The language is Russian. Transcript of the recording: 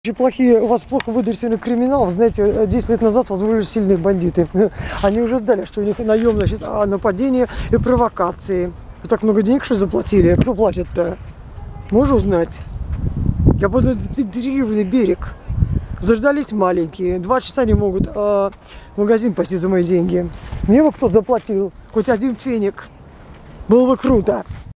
Плохие, у вас плохо выдрессированный криминал. Вы знаете, 10 лет назад вас вырвали сильные бандиты. Они уже ждали, что у них наем, значит, нападение и провокации. Вы так много денег, что ли, заплатили? Кто платит-то? Можно узнать? Я буду древний берег. Заждались маленькие. 2 часа не могут в магазин пойти за мои деньги. Мне бы кто-то заплатил. Хоть один феник. Было бы круто.